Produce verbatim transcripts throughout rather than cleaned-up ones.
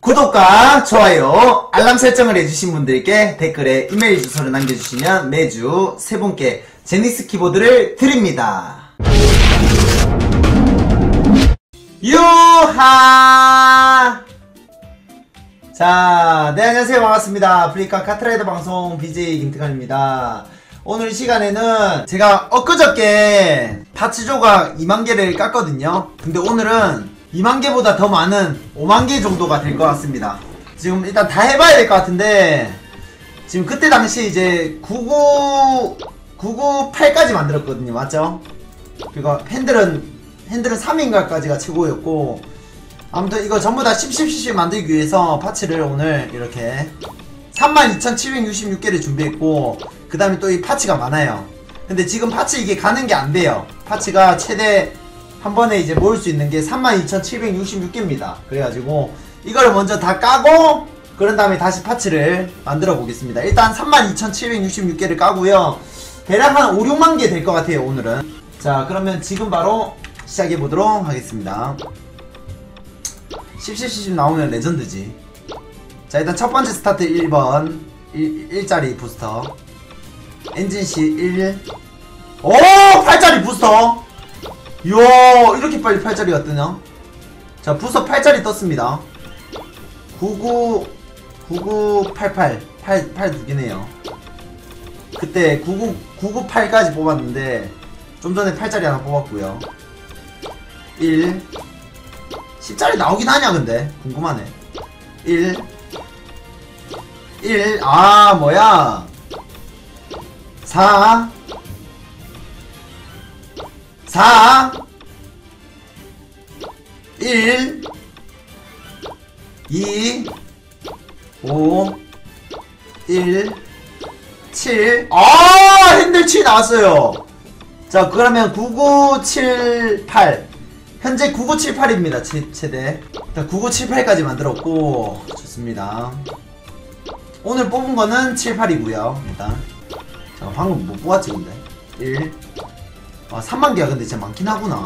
구독과 좋아요, 알람 설정을 해주신 분들께 댓글에 이메일 주소를 남겨주시면 매주 세 분께 제니스 키보드를 드립니다. 유하! 자, 네, 안녕하세요. 반갑습니다. 아프리카 카트라이더 방송 비제이 김태관입니다. 오늘 이 시간에는 제가 엊그저께 파츠 조각 이만 개를 깠거든요. 근데 오늘은 이만 개보다 더 많은 오만 개 정도가 될 것 같습니다. 지금 일단 다 해봐야 될 것 같은데, 지금 그때 당시 이제 구십구, 구백구십팔까지 만들었거든요. 맞죠? 그리고 핸들은, 핸들은 삼 인가까지가 최고였고, 아무튼 이거 전부 다 십, 십, 십 만들기 위해서 파츠를 오늘 이렇게 삼만 이천칠백육십육 개를 준비했고, 그 다음에 또 이 파츠가 많아요. 근데 지금 파츠 이게 가는 게 안 돼요. 파츠가 최대 한 번에 이제 모을 수 있는 게 삼만 이천칠백육십육 개입니다. 그래가지고 이거를 먼저 다 까고 그런 다음에 다시 파츠를 만들어 보겠습니다. 일단 삼만 이천칠백육십육 개를 까고요. 대략 한 오, 육만 개 될 것 같아요, 오늘은. 자, 그러면 지금 바로 시작해 보도록 하겠습니다. 십, 십, 십 나오면 레전드지. 자, 일단 첫 번째 스타트 일 번 일 짜리 부스터, 엔진시 일. 오! 팔 짜리 부스터. 이야, 이렇게 빨리 팔 짜리가 뜨냐? 자, 부스터 팔 짜리 떴습니다. 구십구, 구십구팔팔, 팔, 팔 두 개네요. 그때 구십구, 구백구십팔까지 뽑았는데 좀 전에 팔 짜리 하나 뽑았고요. 일. 십 짜리 나오긴 하냐 근데? 궁금하네. 일. 일. 아, 뭐야? 사. 사. 일. 이. 오. 일. 칠. 아, 핸들 칠 나왔어요. 자, 그러면 구십구칠팔. 현재 구십구칠팔입니다. 최대. 일단 구십구칠팔까지 만들었고, 좋습니다. 오늘 뽑은 거는 칠십팔이고요 일단. 자, 방금 못 뽑았지 근데. 일. 아, 삼만 개야. 근데 진짜 많긴 하구나.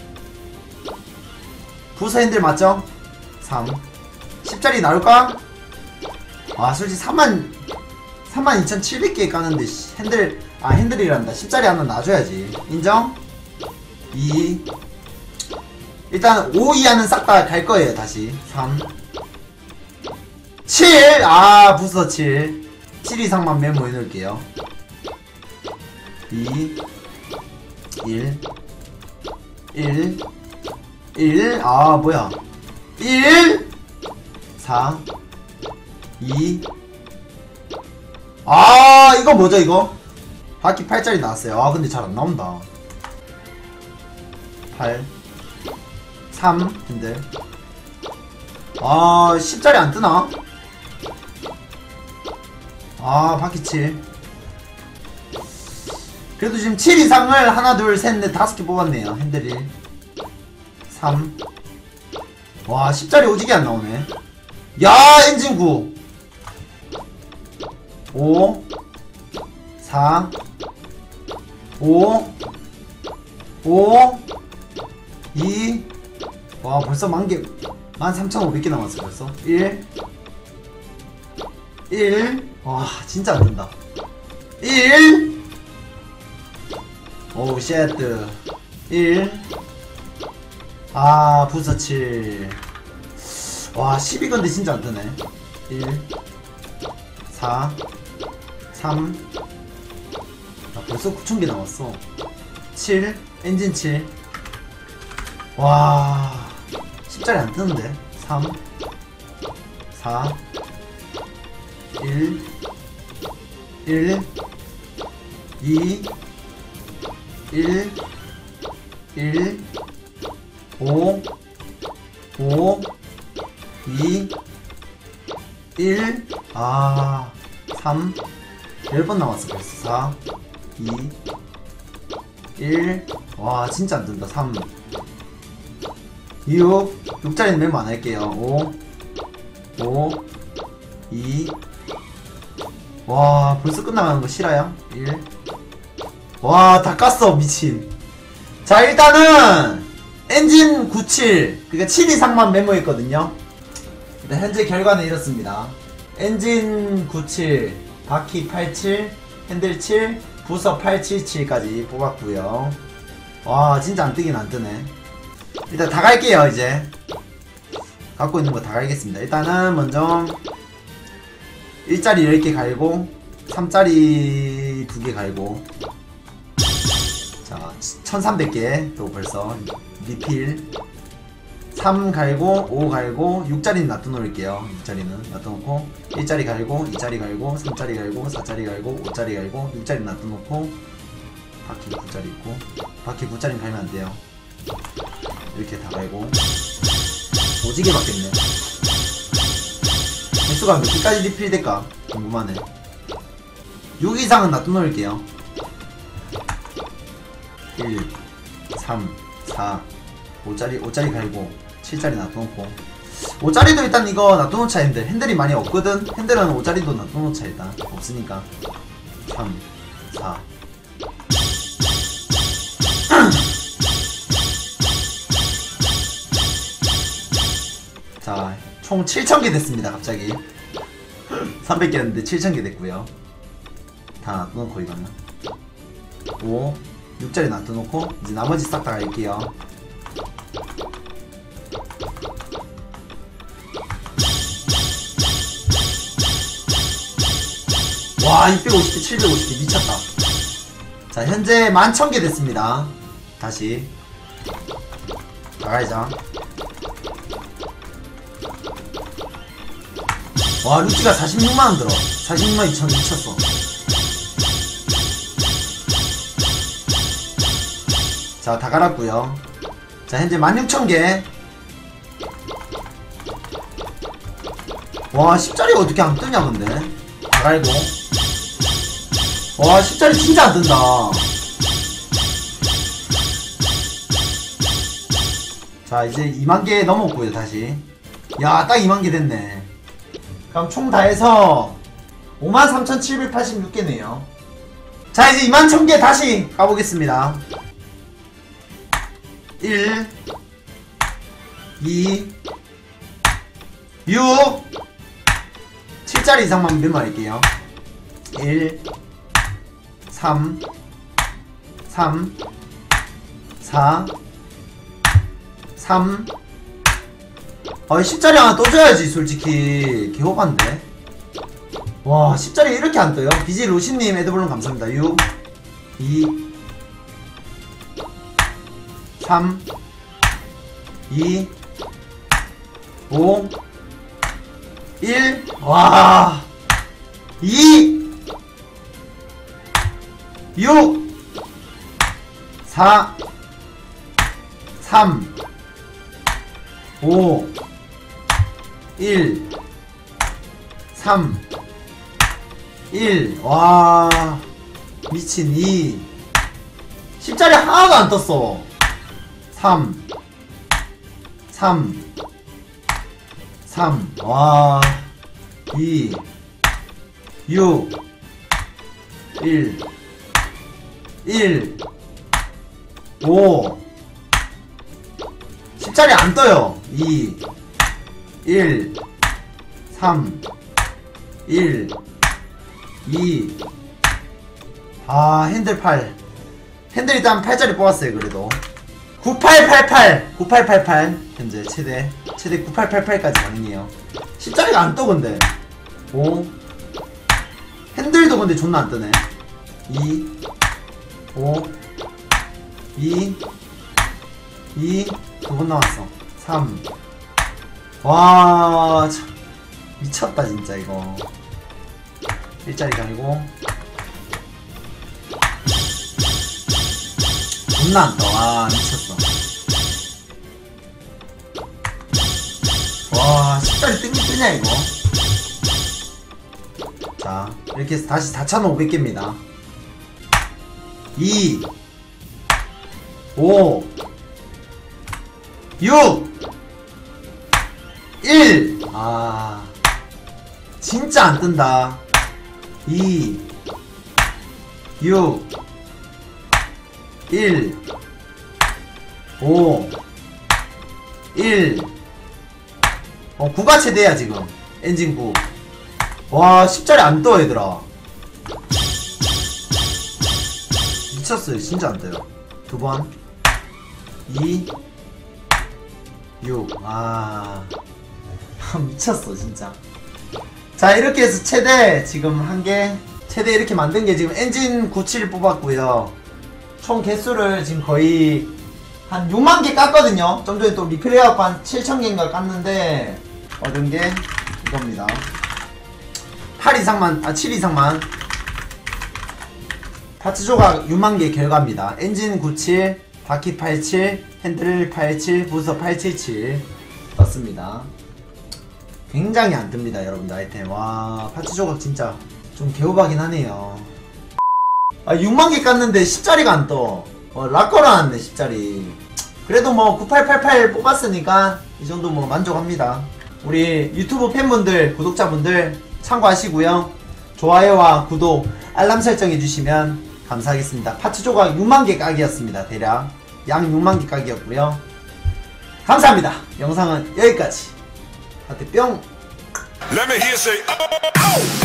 부서 핸들 맞죠? 삼. 십 짜리 나올까? 아, 솔직히 삼만 이천칠백 개 까는데 핸들, 아, 핸들이란다. 십 짜리 하나 놔줘야지. 인정? 이. 일단 오 이하는 싹 다 갈 거예요. 다시 삼. 칠. 아, 부서 칠. 칠 이상만 메모해 놓을게요. 이. 일. 일. 일. 아, 뭐야. 일. 사. 이. 아, 이거 뭐죠 이거? 바퀴 팔 짜리 나왔어요. 아, 근데 잘 안 나온다. 팔. 삼. 근데 아, 십 짜리 안 뜨나? 아, 바퀴 칠. 그래도 지금 칠 이상을 하나, 둘, 셋, 넷, 다섯 개 뽑았네요. 핸들 일. 삼. 와, 십 짜리 오지게 안 나오네. 야, 엔진 구. 오. 사. 오. 오. 이. 와, 벌써 만 개, 만 삼천오백 개 남았어, 벌써. 일. 일. 와, 진짜 안 된다. 일. 오우, 쉣. 일. 아, 부서 칠. 와, 십이 건데 진짜 안 뜨네. 일. 사. 삼. 아, 벌써 구천 개 남았어. 칠. 엔진 칠. 와, 십 짜리 안 뜨는데. 삼. 사. 일. 일. 이. 일. 일. 오. 오. 이. 일. 아, 삼. 열 번 남았어 벌써. 사. 이. 일. 와, 진짜 안 뜬다. 삼. 육. 육 짜리는 메모 안 할게요. 오. 오. 이. 와, 벌써 끝나가는 거 싫어요? 일. 와, 다 깠어. 미친. 자, 일단은 엔진 구십칠, 그니까 칠 이상만 메모했거든요. 일단 현재 결과는 이렇습니다. 엔진 구십칠, 바퀴 팔십칠, 핸들 칠, 부서 팔백칠십칠까지 뽑았고요. 와 진짜 안뜨긴 안뜨네. 일단 다 갈게요. 이제 갖고 있는 거 다 갈겠습니다. 일단은 먼저 일자리 열 개 갈고 삼자리 두 개 갈고, 자 천삼백 개 또 벌써 리필. 삼 갈고 오 갈고 육자리는 놔둬놓을게요. 육자리는 놔둬놓고 일자리 갈고 이자리 갈고 삼자리 갈고 사자리 갈고 오자리 갈고 육자리 놔둬놓고 바퀴 구자리 있고, 바퀴 구자리는 갈면 안돼요. 이렇게 다 갈고 오지게 받겠네. 횟수가 몇 개까지 리필 될까 궁금하네. 육 이상은 놔둬놓을게요. 일, 삼, 사, 오자리, 오자리 갈고 칠자리 놔둬놓고, 오자리도 일단 이거 놔둬놓자. 핸들 핸들이 많이 없거든. 핸들은 오자리도 놔둬놓자. 일단 없으니까 삼, 사. 자, 총 칠천 개 됐습니다. 갑자기 삼백 개였는데 칠천 개 됐고요. 다 놔둬놓고 이거는 오, 육자리 놔둬놓고 이제 나머지 싹 다 갈게요. 와 육백오십 개, 칠백오십 개 미쳤다. 자 현재 만 천 개 됐습니다. 다시 나가자. 와 루찌가 사십육만 원 들어. 사십육만 이천 미쳤어. 자 다 갈았구요. 자 현재 만 육천 개. 와 십자리가 어떻게 안 뜨냐 근데. 다 갈고. 와 십자리 진짜 안 뜬다. 자 이제 이만 개 넘었고요. 다시 야 딱 이만 개 됐네. 그럼 총 다 해서 오만 삼천칠백팔십육 개네요 자 이제 이만 천 개 다시 가보겠습니다. 일, 이, 육, 칠자리 이상만 메모할게요. 일, 삼, 삼, 사, 삼. 어이 십자리 하나 떠줘야지. 솔직히 개호반데. 와 십자리 이렇게 안 떠요? 비지 로시님 에드블론 감사합니다. 육, 이, 삼, 이, 오, 일. 와 이, 육, 사, 삼, 오, 일, 삼, 일. 와 미친. 이 십자리 하나도 안 떴어. 삼, 삼, 삼. 와 이, 육, 일, 일, 오. 십자리 안 떠요. 이, 일, 삼, 일, 이. 아 핸들 팔. 핸들 일단 팔자리 뽑았어요. 그래도 구팔팔팔 구팔팔팔 현재 최대 최대 구팔팔팔까지 가능해요. 십자리가 안 떠 근데. 오 핸들도 근데 존나 안 뜨네. 이, 오, 이, 이. 두 번 남았어. 삼. 와 참 미쳤다 진짜 이거. 일자리 가리고 존나 안 떠. 와 미쳤어. 와 십자리 뜨긴 뜨냐 이거. 자 이렇게 해서 다시 사천오백 개입니다 이, 오, 육, 일. 아 진짜 안 뜬다. 이, 육, 일, 오, 일, 어 구가 최대야 지금. 엔진 구. 와 십짜리 안 떠 얘들아. 미쳤어요 진짜 안 떠요. 두 번 이 육. 아 미쳤어 진짜. 자 이렇게 해서 최대 지금 한개 최대 이렇게 만든 게 지금 엔진 구십칠 뽑았고요. 총 개수를 지금 거의 한 육만 개 깠거든요. 좀 전에 또 리필 해갖고 한 칠천 개인가 깠는데 얻은 게 이겁니다. 팔 이상만, 아 칠 이상만. 파츠 조각 육만 개 결과입니다. 엔진 구십칠, 바퀴 팔십칠, 핸들 팔십칠, 부서 팔백칠십칠 떴습니다. 굉장히 안 뜹니다 여러분들 아이템. 와 파츠 조각 진짜 좀 개우박이긴 하네요. 아 육만 개 깠는데 십짜리가 안 떠. 어, 락커로 나왔네 십짜리. 그래도 뭐 구팔팔팔 뽑았으니까 이 정도 뭐 만족합니다. 우리 유튜브 팬분들 구독자분들 참고하시고요. 좋아요와 구독 알람 설정 해주시면 감사하겠습니다. 파츠 조각 육만 개 까기였습니다. 대략 양 육만 개 까기였고요. 감사합니다. 영상은 여기까지. 하트 뿅. Let me hear say, oh, oh.